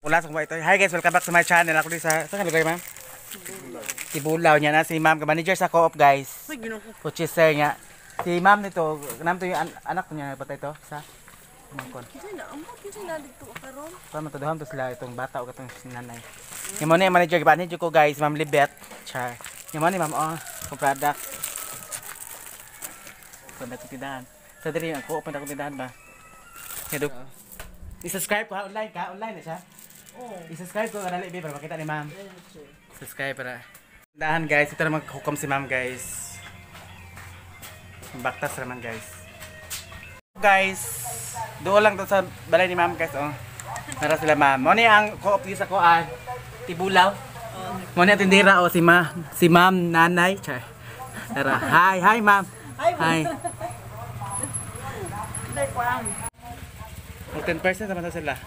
Ulas ko ba ito? Hi guys, welcome back to my channel. Ako din sa saan ka lugar, ma'am? Tibulaw niya na si ma'am, manager sa co-op guys. Purchaser niya. Si ma'am nito, kanam to yung anak niya bata ito sa mangkon. Kinsa na amo, kinsa na dito karon? Tama to dahan to sila itong bata o katong sinanay. Yung mo na yung manager gibanid ko guys, Ma'am Libet. Char. Yung mo ni ma'am oh, kung product. Kung tindahan. Sa diri ako open ako tindahan ba? Kaya i-subscribe ko ha, online ka, online na siya. I-subscribe ko kanali ibe para makita ni ma'am. Subscribe para. Tindahan guys, ito naman hukom si ma'am guys. Baktas naman guys. Guys, doon lang to sa balay ni ma'am guys oh. Nara sila ma'am. Mo ni ang co-op sa koan. Tibulaw. Mo ni tindira oh si ma'am nanay. Char. Tara. Hi ma'am. Hi. Dai kwang. 10% naman to sila.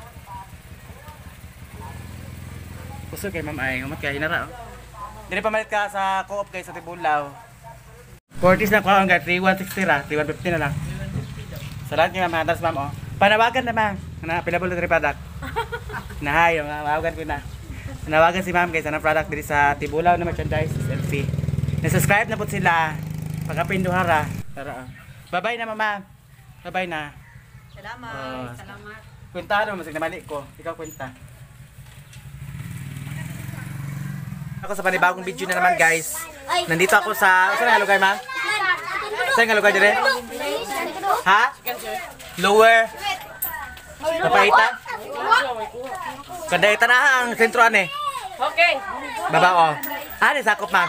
Puso kay ma'am ay umat kay hinara oh. Dili pa malit ka sa co-op guys sa Tibulaw. 40s na ko ang 3160 ra, 3150 na lang. Sa lahat ng mga matas ma'am oh. Panawagan na ma'am. Na available na product. Nahay, mawagan ko na. Panawagan si ma'am guys, anong product dito sa Tibulaw na merchandise selfie. Na-subscribe na po sila. Pagkapinduhara. Tara. Bye-bye na mama. Bye-bye na. Salamat. Salamat. Kwenta ano, masig na mali ko. Ikaw kwenta. Ako sa panibagong video na naman guys. Nandito ako sa saan nga lugar ma'am? Saan nga lugar dire? Ha? Lower. Papaitan? Kadaitan na ang sentro ane. Okay. Baba o. Ano sakop ma'am?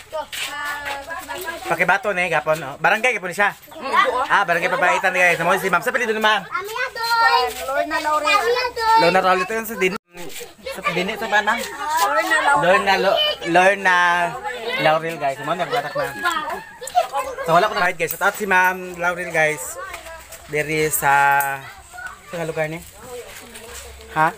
Pakibato ne gapon. Barangay gapon siya. Barangay Papaitan guys. Mo si ma'am. Sa pili doon ma'am. Lorna Laurel. Lorna Laurel ito yung sa din. Sa dini sa banang. Lorna Laurel guys. Mo nagbatak na. So wala ko na guys. At si ma'am Laurel guys. There is sa lugar ni. Ha?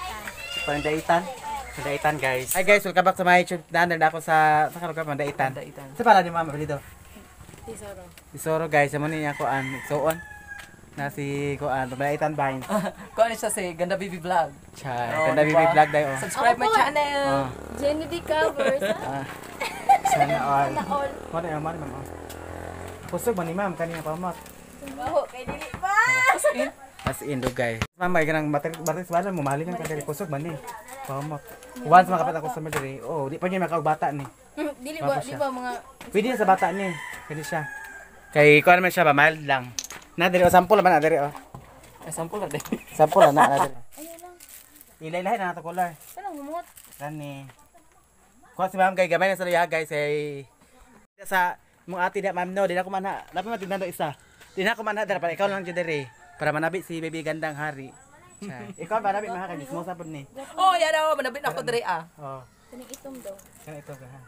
Pandaitan guys. Hi guys, welcome back to my YouTube channel. Ako sa lugar Pandaitan. Sa pala ni ma'am dito. Tisoro guys, amo ni ako an soon. Na si Kuan, Pandaitan Vines. Kuan siya si Ganda Baby Vlog. Chay, Ganda Baby Vlog dayo. Subscribe my channel. Jenny D covers. Sana all. Mo na ma'am. Kusog man ni ma'am kanina pa mo. Baho kay dili pa. As in do guys. Ma'am ay kanang batis bala mo mahalin ang kadiri kusog man ni. Pamot. Once makapit ako sa diri. Oh, di pa niya makaog bata ni. Dili ba mga Pwede na sa bata ni. Pwede siya. Kay kuan man siya ba mild lang. Na diri o sample man na diri o. Sample na din. Sample na diri. ayun lang. Ilay-ilay na nato color. Kanang humot. Gani. Kuha si ma'am kay gamay na sa luya guys ay sa mong ati da ma'am no, di na ko man na. Dapat matindan do isa. Di na ko man na dira para ikaw lang jud diri para manabi si baby gandang hari. Chay. Ikaw ba nabi mahakay mo sa pud ni. Oh, yan daw manabit ako diri ah. Oh. Kaning itom daw. Kana ito ha.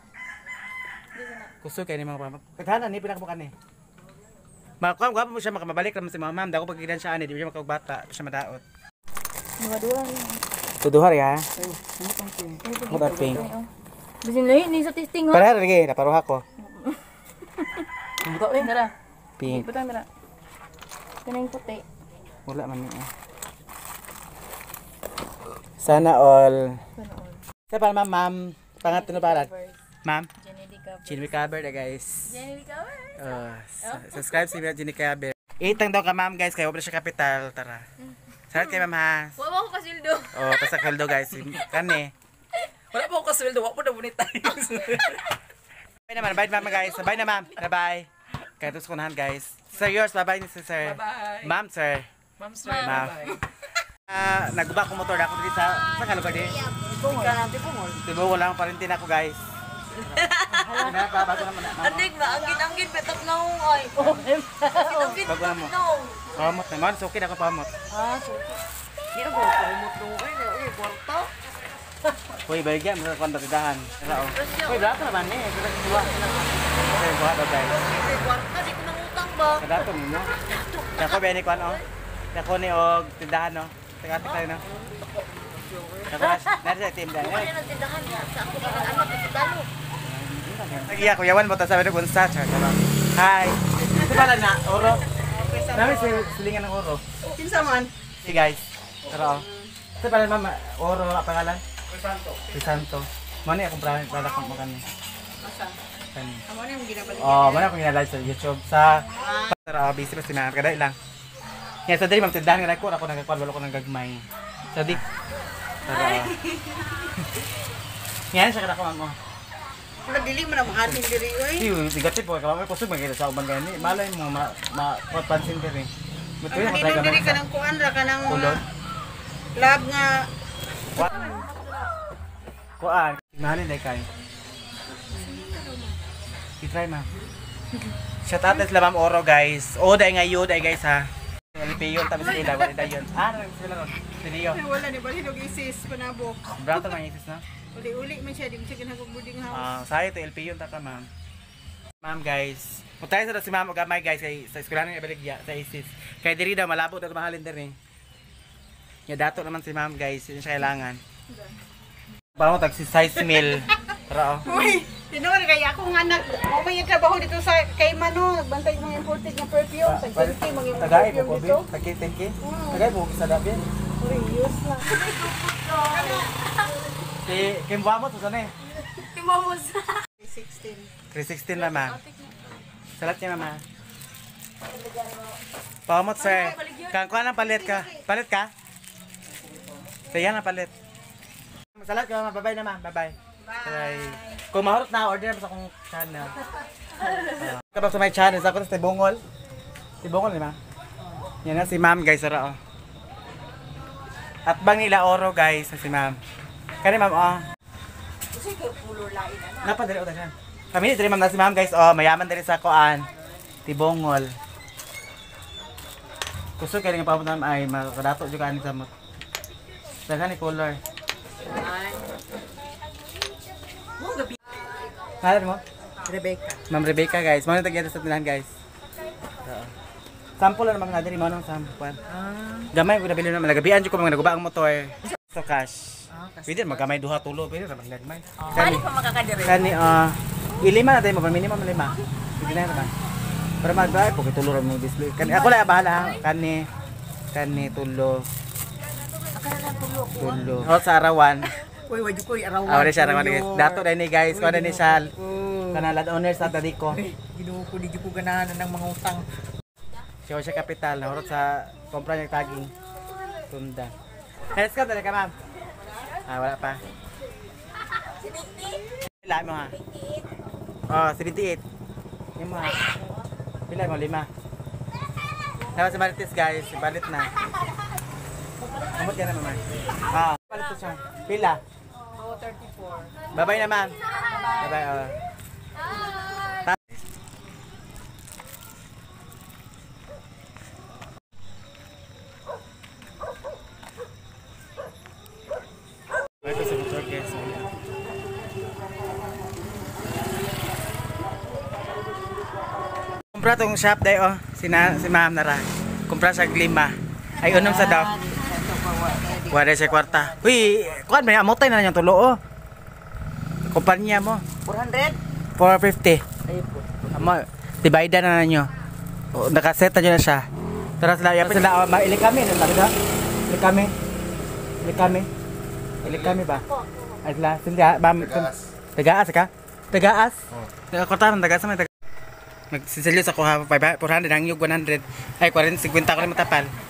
Kusog kay ni mga pamot. Taghanan ni pinakabukan ni. Makuha mo siya makamabalik naman si mga ma'am. Dako pagkikilan siya ani, di siya makagbata, di siya madaot. Mga duha. Tuduhar ya. Mudar pink. Bisin lahi ni sa testing ho. Para lagi, naparuha ko. Buto eh. Dara. Pink. Butang dara. Kanang puti. Wala man niya. Sana all. Sa pa ma'am, pangatlo na balat. Ma'am, Jenny D covers. Jenny Caber na guys. Jenny D covers. Subscribe si Jenny Caber. Itang daw ka ma'am guys, kaya wala siya kapital. Tara. Salat kay ma'am ha. Wa ko kasildo. Oh, pasakaldo guys. Kani. Wala po ko sweldo, wa po na bonita. Bye naman, bye ma'am guys. Bye na ma'am. Bye-bye. Kaya ito sa kunahan guys. Sir yours, bye-bye ni sir. Bye-bye. Ma'am sir. Ma'am sir. Ma'am. Bye-bye. Nagubak ko motor ako dito sa kalugar din. Tibo wala akong parintin ako guys. Bago naman na. Andig ba angin petok na oy. Angin Bago naman. Pamot naman, so okay na ako pamot. Di na ko pamot no oy kwarta. Uy, baligyan mo sa kwan batidahan. Uy, blato naman eh. Dua. Okay, buhat daw guys. Kwarta di ko nangutang ba. Kadato mo. Dako ba ni kwan oh. Dako ni og tindahan no. Teka-teka tayo no. Dako na sa team dahil. Ano nang tindahan niya sa ako ka anak sa dalo. Nagiya ko yawan mo ta sabi ko sa chat. Hi. Ito pala na oro. Dami silingan ng oro. Kinsa man? Si guys. Tara oh. Sa pala mama, oro ang pangalan? Crisanto. Mani akong product mo kani. Kani. Amo na yung ginabalik. Oh, mani akong ginalive sa YouTube sa para busy pa sina kada lang. Nya sa diri ma'am tindahan nga ako nagkakuan wala ko nang gagmay. Sa di. Para. Yan siya kada ko ma'am. Wala dili mo na mahating diri oy. Iyo, sigati po kamo kusog magkita sa uban gani. Malay mo mapansin diri. Mutuy mo Ang diri ka ng kuan ra ka ng kulon. lab nga Kuan, mahalin dai kay. I-try ma'am. Shout out sila ma'am Oro guys. O dai ngayon dai guys ha. Lipiyon tapos sila wala dayon. Ano sila ron? Siniyo. wala ni bali og isis panabok. Brato man isis na. Uli-uli man siya di mo siya ginagog boarding house. Saya to LPyon ta ka ma'am. Ma'am guys. Mutay sa si ma'am og gamay guys kay sa eskwelahan nga ibaligya sa isis. Kay diri daw malabo daw mahalin diri. Ya dato naman si ma'am guys, yun siya kailangan. Para mo tag si size meal. Tara oh. Uy, tinuod kay ako nga mo may trabaho dito sa kay Mano, nagbantay mga imported nga perfume, sa Kenki mga Tagay perfume po dito. bi. Tagki. Tagay po sa dabi. Uy, use na. Si Kim Wamo to sana eh. Timamos. 16. 316 mama. Salat niya mama. Pamot sir. Kang kuan ang palit ka. Palit ka? Kaya na palit. Salat ka mama. Bye-bye naman. Bye-bye. Bye. Kung mahurot na, order na sa akong channel. Kapag sa my channel, sa ako na si Bongol. Si Bongol, di ba? Yan na si ma'am guys, sara oh. At bang nila oro guys, si ma'am. Kani ma'am, oh. Kasi kay pulo lain ana. Napa dali utan yan. Kami diri ma'am na si ma'am guys, oh, mayaman diri sa kuan. Tibongol. Kusog kay nga papunta ay makadato jud ani sa mo. Daghan ni color. Halat mo? Rebecca. Ma'am Rebecca guys, mo na tagyan sa tindahan guys. Oo. Sample lang mga diri mo nang sample. Gamay ko nabili na nagabian jud ko mga naguba ang motor. So cash. Pwede magamay duha tulo, pwede ra maglagmay. Kani pa makakadiri. Kani ilima na tayo mo minimum 5. Pwede na naman. Para mag-drive ko tulo ra mo display. Kani ako lang bahala ha. Kani tulo. Tulo. O sa arawan. Uy, wadi ko araw. Awari siya arawan guys. Dato dai ni guys, ko ni siya. Kanalad owner sa Tadiko. Ginuo ko di ko ganahan ng mga utang. Siya kapital na sa kompra niya taging tunda. Let's go dali ka ma'am. Wala pa. 70. Pila mo ha? Oh, 78. Yung mga. Pila mo 5. Tapos si Marites guys, balit na. Amot ka na mama. Balit to siya. Pila? 34. Bye-bye naman. Bye-bye. Ito sa motor guys. Kumpra tong shop day oh. Si Ma'am Nara. Kumpra sa 5. Ay unom sa daw. Wala siya kwarta. Uy, kuan may amotay na niyang tulo oh. Kumpanya mo. 400. 450. Ayun po. Amo, divide na ninyo. Nakaset na siya. Tara sila, yapit sila. Ili kami, Ili kami ba? Ay sila, Tagaas ka? Tagaas? Kwarta ng tagaas naman. Magsisilyo sa kuha, 400, ang yung 100. Ay, 40, 50 ko lang matapal.